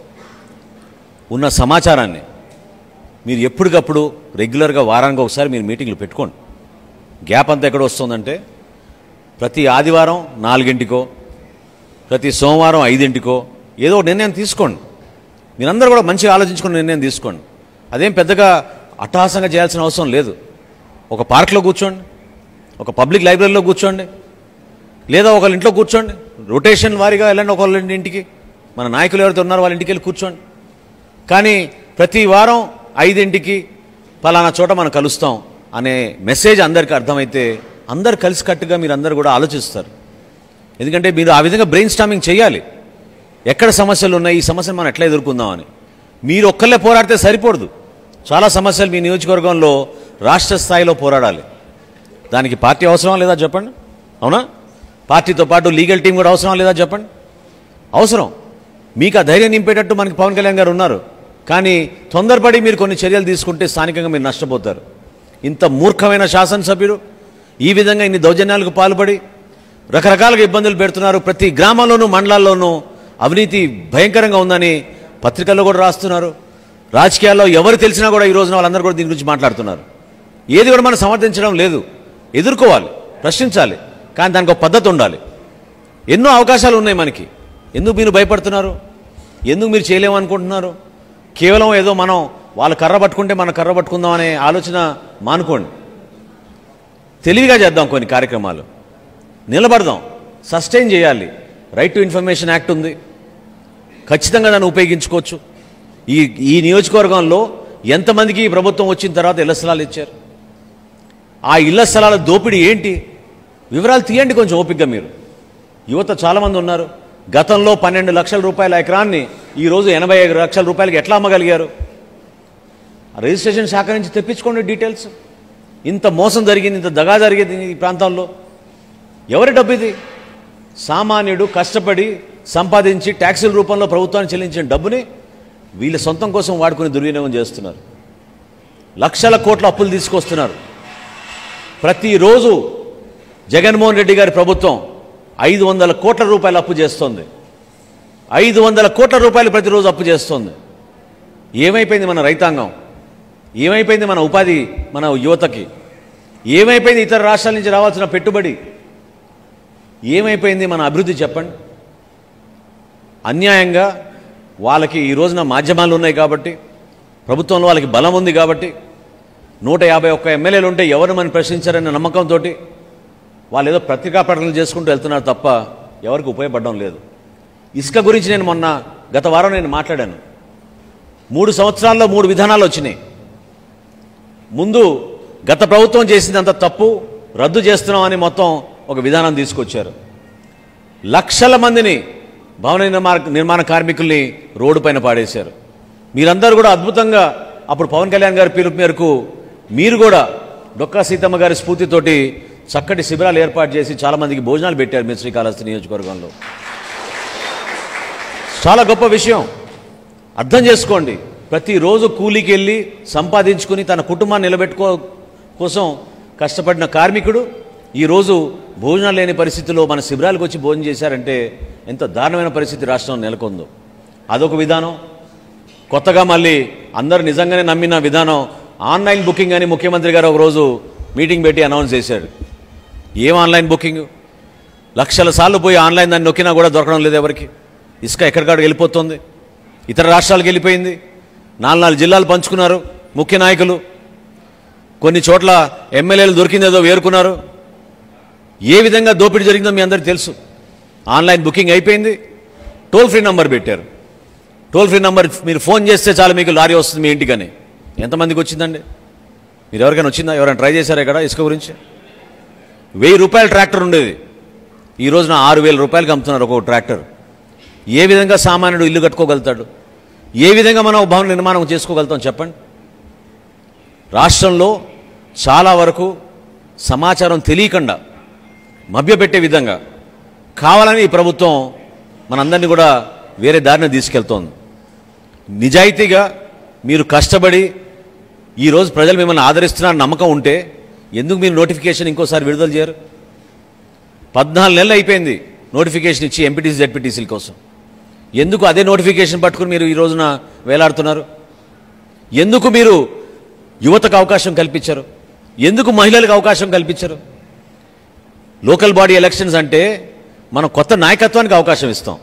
ఉన్న సమాచారాన్ని మీరు ఎప్పటికప్పుడు రెగ్యులర్గా వారానికి ఒకసారి మీరు మీటింగ్లు పెట్టుకోండి. గ్యాప్ అంతా ఎక్కడ వస్తుందంటే, ప్రతి ఆదివారం 4 ప్రతి సోమవారం 5 ఏదో ఒక నిర్ణయం తీసుకోండి. మీరందరూ కూడా మంచిగా ఆలోచించుకున్న నిర్ణయం తీసుకోండి. అదేం పెద్దగా అట్టహాసంగా చేయాల్సిన అవసరం లేదు. ఒక పార్క్లో కూర్చోండి, ఒక పబ్లిక్ లైబ్రరీలో కూర్చోండి, లేదా ఒకళ్ళ ఇంట్లో కూర్చోండి. రొటేషన్ వారీగా వెళ్ళండి ఒకళ్ళ ఇంటికి. మన నాయకులు ఎవరైతే ఉన్నారో వాళ్ళ ఇంటికి వెళ్ళి కూర్చోండి. కానీ ప్రతి వారం 5 పలానా చోట మనం కలుస్తాం అనే మెసేజ్ అందరికీ అర్థమైతే అందరు కలిసికట్టుగా మీరు అందరూ కూడా ఆలోచిస్తారు. ఎందుకంటే మీరు ఆ విధంగా బ్రెయిన్ స్టార్మింగ్ చేయాలి. ఎక్కడ సమస్యలు ఉన్నాయి, ఈ సమస్యను మనం ఎట్లా ఎదుర్కొందామని. మీరు ఒక్కళ్ళే పోరాడితే సరిపోదు. చాలా సమస్యలు మీ నియోజకవర్గంలో రాష్ట్ర స్థాయిలో పోరాడాలి. దానికి పార్టీ అవసరం లేదా చెప్పండి? అవునా? పార్టీతో పాటు లీగల్ టీం కూడా అవసరం లేదా చెప్పండి? అవసరం. మీకు ఆ ధైర్యం నింపేటట్టు మనకి పవన్ కళ్యాణ్ గారు ఉన్నారు. కానీ తొందరపడి మీరు కొన్ని చర్యలు తీసుకుంటే స్థానికంగా మీరు నష్టపోతారు. ఇంత మూర్ఖమైన శాసనసభ్యులు ఈ విధంగా ఇన్ని దౌర్జన్యాలకు పాల్పడి రకరకాలుగా ఇబ్బందులు పెడుతున్నారు. ప్రతి గ్రామంలోనూ మండలాల్లోనూ అవినీతి భయంకరంగా ఉందని పత్రికల్లో కూడా రాస్తున్నారు. రాజకీయాల్లో ఎవరు తెలిసినా కూడా ఈ రోజున వాళ్ళందరూ కూడా దీని గురించి మాట్లాడుతున్నారు. ఏది కూడా మనం సమర్థించడం లేదు. ఎదుర్కోవాలి, ప్రశ్నించాలి. కానీ దానికి ఒక పద్ధతి ఉండాలి. ఎన్నో అవకాశాలు ఉన్నాయి మనకి. ఎందుకు మీరు భయపడుతున్నారు? ఎందుకు మీరు చేయలేమనుకుంటున్నారు? కేవలం ఏదో మనం వాళ్ళు కర్ర పట్టుకుంటే మనం కర్ర పట్టుకుందాం అనే ఆలోచన మానుకోండి. తెలివిగా చేద్దాం. కొన్ని కార్యక్రమాలు నిలబడదాం, సస్టైన్ చేయాలి. రైట్ టు ఇన్ఫర్మేషన్ యాక్ట్ ఉంది, ఖచ్చితంగా దాన్ని ఉపయోగించుకోవచ్చు. ఈ నియోజకవర్గంలో ఎంతమందికి ఈ ప్రభుత్వం వచ్చిన తర్వాత ఇళ్ల స్థలాలు ఇచ్చారు? ఆ ఇళ్ల స్థలాల దోపిడీ ఏంటి? వివరాలు తీయండి కొంచెం ఓపికగా. మీరు యువత చాలామంది ఉన్నారు. గతంలో 12 లక్షల రూపాయల ఎకరాన్ని ఈరోజు 85 లక్షల రూపాయలకి ఎట్లా అమ్మగలిగారు? రిజిస్ట్రేషన్ శాఖ నుంచి తెప్పించుకోండి డీటెయిల్స్. ఇంత మోసం జరిగింది, ఇంత దగా జరిగింది ఈ ప్రాంతాల్లో. ఎవరి డబ్బు ఇది? సామాన్యుడు కష్టపడి సంపాదించి ట్యాక్సుల రూపంలో ప్రభుత్వాన్ని చెల్లించిన డబ్బుని వీళ్ళ సొంతం కోసం వాడుకుని దుర్వినియోగం చేస్తున్నారు. లక్షల కోట్ల అప్పులు తీసుకొస్తున్నారు. ప్రతిరోజు జగన్మోహన్ రెడ్డి గారి ప్రభుత్వం 500 కోట్ల రూపాయలు అప్పు చేస్తోంది. 500 కోట్ల రూపాయలు ప్రతిరోజు అప్పు చేస్తోంది. ఏమైపోయింది మన రైతాంగం? ఏమైపోయింది మన ఉపాధి, మన యువతకి? ఏమైపోయింది ఇతర రాష్ట్రాల నుంచి రావాల్సిన పెట్టుబడి? ఏమైపోయింది మన అభివృద్ధి? చెప్పండి. అన్యాయంగా వాళ్ళకి ఈ రోజున మాధ్యమాలు ఉన్నాయి కాబట్టి, ప్రభుత్వంలో వాళ్ళకి బలం ఉంది కాబట్టి 151 ఎమ్మెల్యేలు ఉంటే ఎవరు మనం ప్రశ్నించారనే నమ్మకంతో వాళ్ళు ఏదో పత్రికా ప్రకటనలు చేసుకుంటూ వెళ్తున్నారు తప్ప ఎవరికి ఉపయోగపడడం లేదు. ఇసుక గురించి నేను గత వారం నేను మాట్లాడాను. 3 సంవత్సరాల్లో 3 విధానాలు వచ్చినాయి. ముందు గత ప్రభుత్వం చేసిందంత తప్పు, రద్దు చేస్తున్నామని మొత్తం ఒక విధానం తీసుకొచ్చారు. లక్షల మందిని భవన నిర్మాణ కార్మికుల్ని రోడ్డు పైన పాడేశారు. మీరందరూ కూడా అద్భుతంగా అప్పుడు పవన్ కళ్యాణ్ గారి పిలుపు మేరకు మీరు కూడా డొక్కా సీతమ్మ గారి స్ఫూర్తితోటి చక్కటి శిబిరాలు ఏర్పాటు చేసి చాలామందికి భోజనాలు పెట్టారు మీ శ్రీకాళహస్తి నియోజకవర్గంలో. చాలా గొప్ప విషయం. అర్థం చేసుకోండి. ప్రతిరోజు కూలీకి వెళ్ళి సంపాదించుకుని తన కుటుంబాన్ని కోసం కష్టపడిన కార్మికుడు ఈరోజు భోజనాలు లేని పరిస్థితిలో మన శిబిరాలకు వచ్చి భోజనం చేశారంటే ఎంత దారుణమైన పరిస్థితి రాష్ట్రం నెలకొందో. అదొక విధానం. కొత్తగా మళ్ళీ అందరూ నిజంగానే నమ్మిన విధానం ఆన్లైన్ బుకింగ్ అని ముఖ్యమంత్రి గారు ఒకరోజు మీటింగ్ పెట్టి అనౌన్స్ చేశాడు. ఏం ఆన్లైన్ బుకింగ్? లక్షల సార్లు పోయి ఆన్లైన్ దాన్ని నొక్కినా కూడా దొరకడం లేదు ఎవరికి. ఇసుక ఎక్కడికాడికి వెళ్ళిపోతుంది, ఇతర రాష్ట్రాలకు వెళ్ళిపోయింది. 4 జిల్లాలు పంచుకున్నారు ముఖ్య నాయకులు. కొన్ని చోట్ల ఎమ్మెల్యేలు దొరికిందేదో వేరుకున్నారు. ఏ విధంగా దోపిడీ జరిగిందో మీ అందరికీ తెలుసు. ఆన్లైన్ బుకింగ్ అయిపోయింది. టోల్ ఫ్రీ నంబర్ పెట్టారు. టోల్ ఫ్రీ నంబర్ మీరు ఫోన్ చేస్తే చాలు మీకు లారీ వస్తుంది మీ ఇంటికని. ఎంతమందికి వచ్చిందండి? మీరు ఎవరికైనా వచ్చిందా? ఎవరైనా ట్రై చేశారా ఇక్కడ ఇసుక గురించి? 1000 రూపాయల ట్రాక్టర్ ఉండేది, ఈ రోజున 6000 రూపాయలకి అమ్ముతున్నారు ఒక్కొక్క ట్రాక్టర్. ఏ విధంగా సామాన్యుడు ఇల్లు కట్టుకోగలుగుతాడు? ఏ విధంగా మనం భవన నిర్మాణం చేసుకోగలుగుతాం చెప్పండి? రాష్ట్రంలో చాలా వరకు సమాచారం తెలియకుండా మభ్యపెట్టే విధంగా కావాలని ఈ ప్రభుత్వం మనందరినీ కూడా వేరే దారిని తీసుకెళ్తోంది. నిజాయితీగా మీరు కష్టపడి ఈరోజు ప్రజలు మిమ్మల్ని ఆదరిస్తున్నారని నమ్మకం ఉంటే ఎందుకు మీరు నోటిఫికేషన్ ఇంకోసారి విడుదల చేయరు? 14 నెలలు అయిపోయింది నోటిఫికేషన్ ఇచ్చి ఎంపీటీసీ జెడ్పీటీసీల కోసం. ఎందుకు అదే నోటిఫికేషన్ పట్టుకుని మీరు ఈ రోజున వేలాడుతున్నారు? ఎందుకు మీరు యువతకు అవకాశం కల్పించరు? ఎందుకు మహిళలకు అవకాశం కల్పించరు? లోకల్ బాడీ ఎలక్షన్స్ అంటే మనం కొత్త నాయకత్వానికి అవకాశం ఇస్తాం.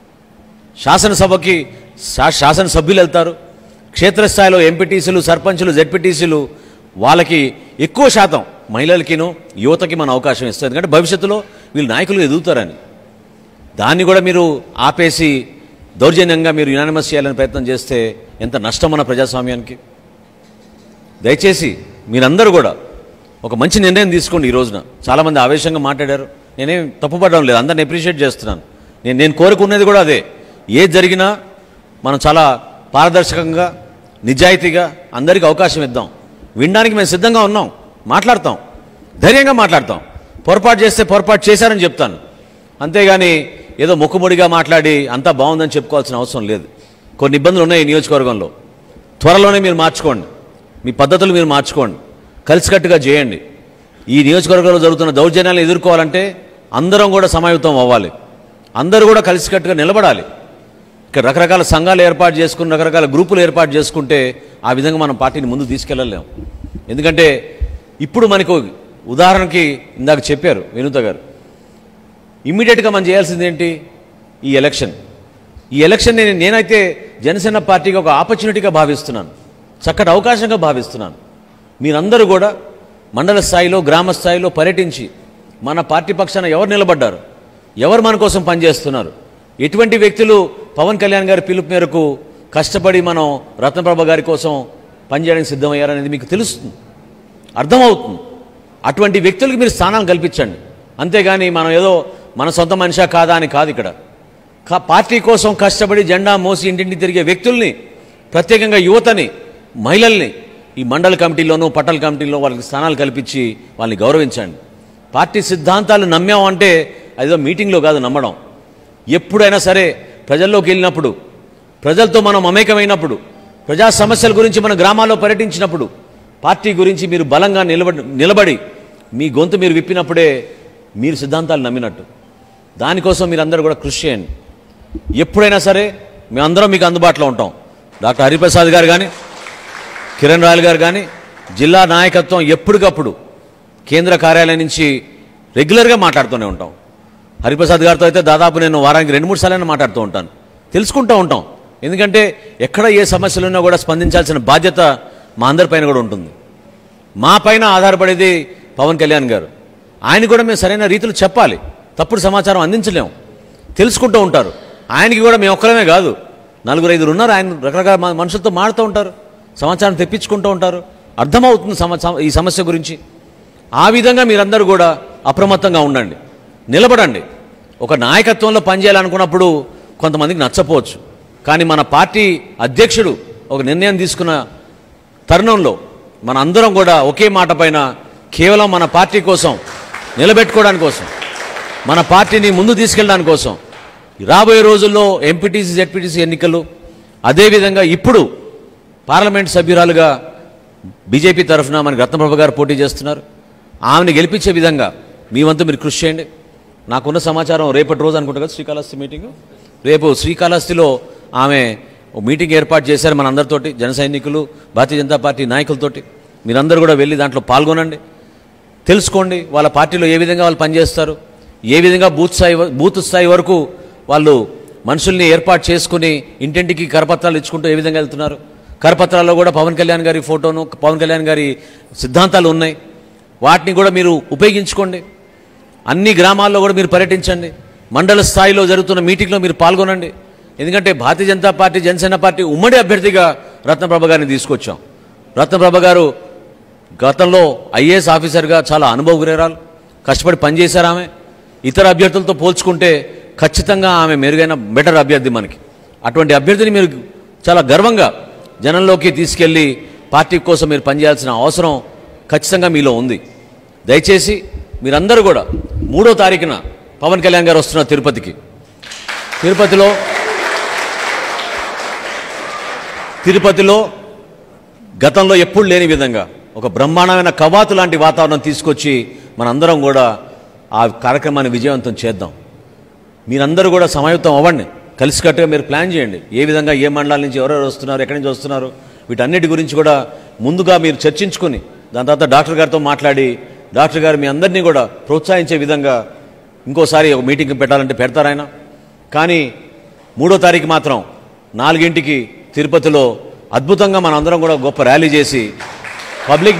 శాసనసభకి శాసనసభ్యులు వెళ్తారు. క్షేత్రస్థాయిలో ఎంపీటీసీలు, సర్పంచులు, జెడ్పీటీసీలు వాళ్ళకి ఎక్కువ శాతం మహిళలకిను యువతకి మనం అవకాశం ఇస్తాం. ఎందుకంటే భవిష్యత్తులో వీళ్ళు నాయకులు ఎదుగుతారని. దాన్ని కూడా మీరు ఆపేసి దౌర్జన్యంగా మీరు యునానిమస్ చేయాలని ప్రయత్నం చేస్తే ఎంత నష్టం మన ప్రజాస్వామ్యానికి. దయచేసి మీరందరూ కూడా ఒక మంచి నిర్ణయం తీసుకోండి. ఈ రోజున చాలామంది ఆవేశంగా మాట్లాడారు. నేనేం తప్పుపడడం లేదు, అందరిని అప్రిషియేట్ చేస్తున్నాను. నేను కోరుకునేది కూడా అదే. ఏది జరిగినా మనం చాలా పారదర్శకంగా నిజాయితీగా అందరికీ అవకాశం ఇద్దాం. వినడానికి మేము సిద్ధంగా ఉన్నాం, మాట్లాడతాం, ధైర్యంగా మాట్లాడతాం. పొరపాటు చేస్తే పొరపాటు చేశారని చెప్తాను. అంతేగాని ఏదో ముక్కుముడిగా మాట్లాడి అంతా బాగుందని చెప్పుకోవాల్సిన అవసరం లేదు. కొన్ని ఇబ్బందులు ఉన్నాయి ఈ నియోజకవర్గంలో. త్వరలోనే మీరు మార్చుకోండి, మీ పద్ధతులు మీరు మార్చుకోండి, కలిసికట్టుగా చేయండి. ఈ నియోజకవర్గంలో జరుగుతున్న దౌర్జన్యాలను ఎదుర్కోవాలంటే అందరం కూడా సమాయుతం అవ్వాలి, అందరూ కూడా కలిసికట్టుగా నిలబడాలి. ఇక్కడ రకరకాల సంఘాలు ఏర్పాటు చేసుకుని రకరకాల గ్రూపులు ఏర్పాటు చేసుకుంటే ఆ విధంగా మనం పార్టీని ముందు తీసుకెళ్ళలేము. ఎందుకంటే ఇప్పుడు మనకు ఉదాహరణకి ఇందాక చెప్పారు వినూత గారు, ఇమ్మీడియట్గా మనం చేయాల్సింది ఏంటి? ఈ ఎలక్షన్ నేనైతే జనసేన పార్టీకి ఒక ఆపర్చునిటీగా భావిస్తున్నాను, చక్కటి అవకాశంగా భావిస్తున్నాను. మీరందరూ కూడా మండల స్థాయిలో, గ్రామ స్థాయిలో పర్యటించి మన పార్టీ పక్షాన ఎవరు నిలబడ్డారు, ఎవరు మన కోసం పనిచేస్తున్నారు, ఎటువంటి వ్యక్తులు పవన్ కళ్యాణ్ గారి పిలుపు మేరకు కష్టపడి మనం రత్నప్రభ గారి కోసం పనిచేయడానికి సిద్ధమయ్యారనేది మీకు తెలుస్తుంది, అర్థమవుతుంది. అటువంటి వ్యక్తులకు మీరు స్థానాలు కల్పించండి. అంతేగాని మనం ఏదో మన సొంత మనిషా కాదా అని కాదు. ఇక్కడ పార్టీ కోసం కష్టపడి జెండా మోసి ఇంటింటి తిరిగే వ్యక్తుల్ని, ప్రత్యేకంగా యువతని, మహిళల్ని ఈ మండల కమిటీలోనూ పట్టణ కమిటీలో వాళ్ళకి స్థానాలు కల్పించి వాళ్ళని గౌరవించండి. పార్టీ సిద్ధాంతాలు నమ్మామంటే అదేదో మీటింగ్లో కాదు నమ్మడం. ఎప్పుడైనా సరే ప్రజల్లోకి వెళ్ళినప్పుడు, ప్రజలతో మనం మమేకమైనప్పుడు, ప్రజా సమస్యల గురించి మన గ్రామాల్లో పర్యటించినప్పుడు, పార్టీ గురించి మీరు బలంగా నిలబడి మీ గొంతు మీరు విప్పినప్పుడే మీరు సిద్ధాంతాలు నమ్మినట్టు. దానికోసం మీరందరూ కూడా కృషి చేయండి. ఎప్పుడైనా సరే మేమందరం మీకు అందుబాటులో ఉంటాం. డాక్టర్ హరిప్రసాద్ గారు కానీ, కిరణ్ రాయల్ గారు కానీ, జిల్లా నాయకత్వం ఎప్పటికప్పుడు కేంద్ర కార్యాలయం నుంచి రెగ్యులర్గా మాట్లాడుతూనే ఉంటాం. హరిప్రసాద్ గారితో అయితే దాదాపు నేను వారానికి 2-3 సార్లు మాట్లాడుతూ ఉంటాను, తెలుసుకుంటూ ఉంటాం. ఎందుకంటే ఎక్కడ ఏ సమస్యలు ఉన్నా కూడా స్పందించాల్సిన బాధ్యత మా అందరిపైన కూడా ఉంటుంది. మా పైన ఆధారపడేది పవన్ కళ్యాణ్ గారు. ఆయన కూడా మేము సరైన రీతిలో చెప్పాలి, తప్పుడు సమాచారం అందించలేము. తెలుసుకుంటూ ఉంటారు. ఆయనకి కూడా మేము ఒక్కరమే కాదు, 4-5 ఉన్నారు. ఆయన రకరకాల మనుషులతో మాడుతూ ఉంటారు, సమాచారం తెప్పించుకుంటూ ఉంటారు, అర్థమవుతుంది ఈ సమస్య గురించి. ఆ విధంగా మీరందరూ కూడా అప్రమత్తంగా ఉండండి, నిలబడండి. ఒక నాయకత్వంలో పనిచేయాలనుకున్నప్పుడు కొంతమందికి నచ్చపోవచ్చు, కానీ మన పార్టీ అధ్యక్షుడు ఒక నిర్ణయం తీసుకున్న తరుణంలో మన అందరం కూడా ఒకే మాట పైన కేవలం మన పార్టీ కోసం నిలబెట్టుకోవడానికి కోసం, మన పార్టీని ముందు తీసుకెళ్ళడానికి కోసం రాబోయే రోజుల్లో ఎంపీటీసీ జెడ్పీటీసీ ఎన్నికలు, అదేవిధంగా ఇప్పుడు పార్లమెంట్ సభ్యురాలుగా బీజేపీ తరఫున మనకి రత్నప్రభ గారు పోటీ చేస్తున్నారు. ఆమెను గెలిపించే విధంగా మీ వంతు మీరు కృషి చేయండి. నాకున్న సమాచారం రేపటి రోజు అనుకుంటా కదా శ్రీకాళహస్తి మీటింగు, రేపు శ్రీకాళహస్తిలో ఆమె మీటింగ్ ఏర్పాటు చేశారు మనందరితోటి, జన సైనికులు, భారతీయ జనతా పార్టీ నాయకులతోటి. మీరందరూ కూడా వెళ్ళి దాంట్లో పాల్గొనండి, తెలుసుకోండి వాళ్ళ పార్టీలో ఏ విధంగా వాళ్ళు పనిచేస్తారు, ఏ విధంగా బూత్ స్థాయి వరకు వాళ్ళు మనుషుల్ని ఏర్పాటు చేసుకుని ఇంటింటికి కరపత్రాలు ఇచ్చుకుంటూ ఏ విధంగా వెళ్తున్నారు. కరపత్రాల్లో కూడా పవన్ కళ్యాణ్ గారి ఫోటోను, పవన్ కళ్యాణ్ గారి సిద్ధాంతాలు ఉన్నాయి. వాటిని కూడా మీరు ఉపయోగించుకోండి. అన్ని గ్రామాల్లో కూడా మీరు పర్యటించండి. మండల స్థాయిలో జరుగుతున్న మీటింగ్లో మీరు పాల్గొనండి. ఎందుకంటే భారతీయ జనతా పార్టీ, జనసేన పార్టీ ఉమ్మడి అభ్యర్థిగా రత్నప్రభ గారిని తీసుకొచ్చాం. రత్నప్రభ గారు గతంలో ఐఏఎస్ ఆఫీసర్గా చాలా అనుభవజ్ఞురాలు, కష్టపడి పనిచేశారు. ఆమె ఇతర అభ్యర్థులతో పోల్చుకుంటే ఖచ్చితంగా ఆమె మెరుగైన బెటర్ అభ్యర్థి మనకి. అటువంటి అభ్యర్థిని మీరు చాలా గర్వంగా జనంలోకి తీసుకెళ్ళి పార్టీ కోసం మీరు పనిచేయాల్సిన అవసరం ఖచ్చితంగా మీలో ఉంది. దయచేసి మీరందరూ కూడా 3వ తారీఖున పవన్ కళ్యాణ్ గారు వస్తున్నారు తిరుపతికి. తిరుపతిలో గతంలో ఎప్పుడు లేని విధంగా ఒక బ్రహ్మాండమైన కవాతు లాంటి వాతావరణం తీసుకొచ్చి మనందరం కూడా ఆ కార్యక్రమాన్ని విజయవంతం చేద్దాం. మీరందరూ కూడా సమాయుక్తం అవ్వండి, కలిసికట్టుగా మీరు ప్లాన్ చేయండి. ఏ విధంగా, ఏ మండలాల నుంచి ఎవరెవరు వస్తున్నారు, ఎక్కడి నుంచి వస్తున్నారు, వీటన్నిటి గురించి కూడా ముందుగా మీరు చర్చించుకొని దాని తర్వాత డాక్టర్ గారితో మాట్లాడి, డాక్టర్ గారు మీ అందరినీ కూడా ప్రోత్సహించే విధంగా ఇంకోసారి ఒక మీటింగ్ పెట్టాలంటే పెడతారు ఆయన. కానీ 3వ తారీఖు మాత్రం 4 గంటలకి తిరుపతిలో అద్భుతంగా మన అందరం కూడా గొప్ప ర్యాలీ చేసి పబ్లిక్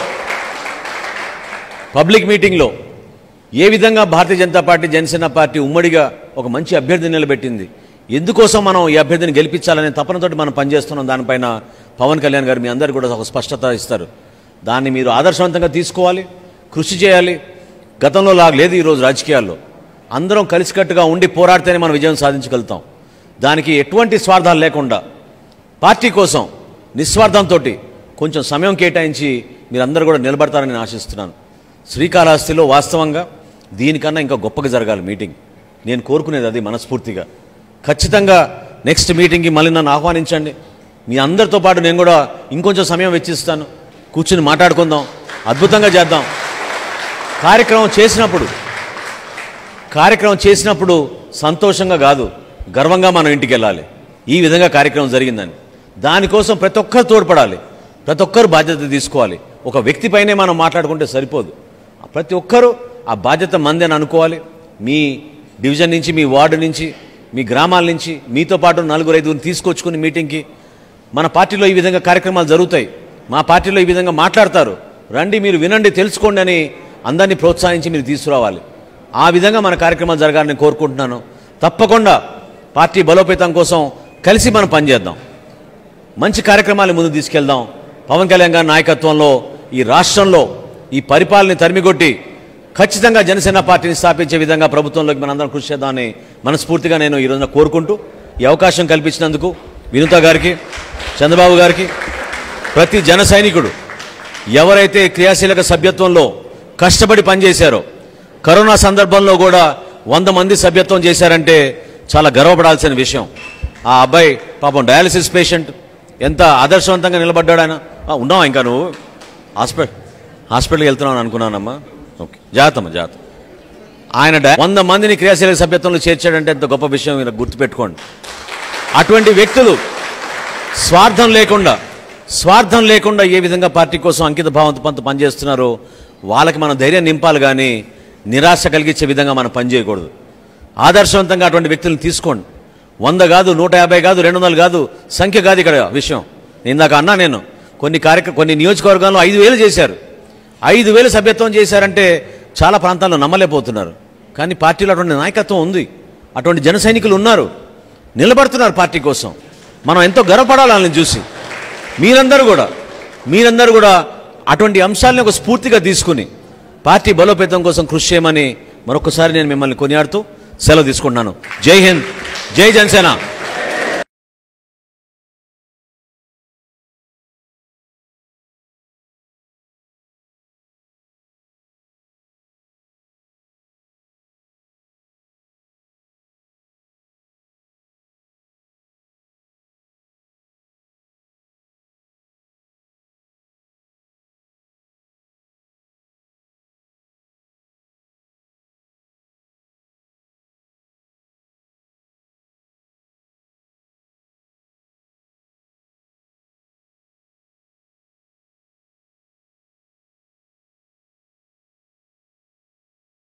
మీటింగ్లో ఏ విధంగా భారతీయ జనతా పార్టీ, జనసేన పార్టీ ఉమ్మడిగా ఒక మంచి అభ్యర్థిని నిలబెట్టింది, ఎందుకోసం మనం ఈ అభ్యర్థిని గెలిపించాలనే తపనతోటి మనం పనిచేస్తున్నాం, దానిపైన పవన్ కళ్యాణ్ గారు మీ అందరు కూడా ఒక స్పష్టత ఇస్తారు. దాన్ని మీరు ఆదర్శవంతంగా తీసుకోవాలి, కృషి చేయాలి. గతంలో లాగా లేదు ఈరోజు రాజకీయాల్లో. అందరం కలిసికట్టుగా ఉండి పోరాడితేనే మనం విజయం సాధించగలుగుతాం. దానికి ఎటువంటి స్వార్థాలు లేకుండా పార్టీ కోసం నిస్వార్థంతో కొంచెం సమయం కేటాయించి మీరందరూ కూడా నిలబడతారని నేను ఆశిస్తున్నాను. శ్రీకాళహస్తిలో వాస్తవంగా దీనికన్నా ఇంకా గొప్పగా జరగాలి మీటింగ్. నేను కోరుకునేది అది మనస్ఫూర్తిగా. ఖచ్చితంగా నెక్స్ట్ మీటింగ్కి మళ్ళీ నన్ను ఆహ్వానించండి. మీ అందరితో పాటు నేను కూడా ఇంకొంచెం సమయం వెచ్చిస్తాను, కూర్చుని మాట్లాడుకుందాం, అద్భుతంగా చేద్దాం. కార్యక్రమం చేసినప్పుడు సంతోషంగా కాదు, గర్వంగా మనం ఇంటికి వెళ్ళాలి. ఈ విధంగా కార్యక్రమం జరిగిందని దానికోసం ప్రతి ఒక్కరు తోడ్పడాలి, ప్రతి ఒక్కరు బాధ్యత తీసుకోవాలి. ఒక వ్యక్తిపైనే మనం మాట్లాడుకుంటే సరిపోదు. ప్రతి ఒక్కరూ ఆ బాధ్యత మంది అని అనుకోవాలి. మీ డివిజన్ నుంచి, మీ వార్డు నుంచి, మీ గ్రామాల నుంచి మీతో పాటు 4-5 తీసుకొచ్చుకుని మీటింగ్కి మన పార్టీలో ఈ విధంగా కార్యక్రమాలు జరుగుతాయి, మా పార్టీలో ఈ విధంగా మాట్లాడతారు, రండి మీరు వినండి, తెలుసుకోండి అని అందరినీ ప్రోత్సహించి మీరు తీసుకురావాలి. ఆ విధంగా మన కార్యక్రమాలు జరగాలని కోరుకుంటున్నాను. తప్పకుండా పార్టీ బలోపేతం కోసం కలిసి మనం పనిచేద్దాం, మంచి కార్యక్రమాలు ముందు తీసుకెళ్దాం. పవన్ కళ్యాణ్ గారి నాయకత్వంలో ఈ రాష్ట్రంలో ఈ పరిపాలన తరిమికొట్టి ఖచ్చితంగా జనసేన పార్టీని స్థాపించే విధంగా ప్రభుత్వంలోకి మనందరం కృషి చేద్దామని మనస్ఫూర్తిగా నేను ఈ రోజున కోరుకుంటూ ఈ అవకాశం కల్పించినందుకు వినుత గారికి, చంద్రబాబు గారికి, ప్రతి జన సైనికుడు ఎవరైతే క్రియాశీలక సభ్యత్వంలో కష్టపడి పనిచేశారో, కరోనా సందర్భంలో కూడా 100 మంది సభ్యత్వం చేశారంటే చాలా గర్వపడాల్సిన విషయం. ఆ అబ్బాయి పాపం డయాలసిస్ పేషెంట్, ఎంత ఆదర్శవంతంగా నిలబడ్డాడు ఆయన. ఉన్నావా ఇంకా నువ్వు? హాస్పిటల్కి వెళ్తున్నావు అనుకున్నానమ్మా. ఓకే, జాగ్రత్త. ఆయన 100 మందిని క్రియాశీలక సభ్యత్వంలో చేర్చాడంటే ఎంత గొప్ప విషయం, మీరు గుర్తుపెట్టుకోండి. అటువంటి వ్యక్తులు స్వార్థం లేకుండా ఏ విధంగా పార్టీ కోసం అంకిత భావంతో పనిచేస్తున్నారో వాళ్ళకి మనం ధైర్యం నింపాలి, కానీ నిరాశ కలిగించే విధంగా మనం పనిచేయకూడదు. ఆదర్శవంతంగా అటువంటి వ్యక్తులను తీసుకోండి. 100 కాదు, 150 కాదు, 200 కాదు, సంఖ్య కాదు ఇక్కడ విషయం. ఇందాక అన్నా నేను కొన్ని నియోజకవర్గాల్లో 5,000 చేశారు. 5,000 సభ్యత్వం చేశారంటే చాలా ప్రాంతాల్లో నమ్మలేకపోతున్నారు. కానీ పార్టీలో అటువంటి నాయకత్వం ఉంది, అటువంటి జన సైనికులు ఉన్నారు, నిలబడుతున్నారు పార్టీ కోసం. మనం ఎంతో గర్వపడాలని చూసి మీరందరూ కూడా అటువంటి అంశాలను ఒక స్ఫూర్తిగా తీసుకుని పార్టీ బలోపేతం కోసం కృషి చేయమని మరొకసారి నేను మిమ్మల్ని కొనియాడుతూ సెలవు తీసుకుంటున్నాను. జై హింద్, జై జనసేన.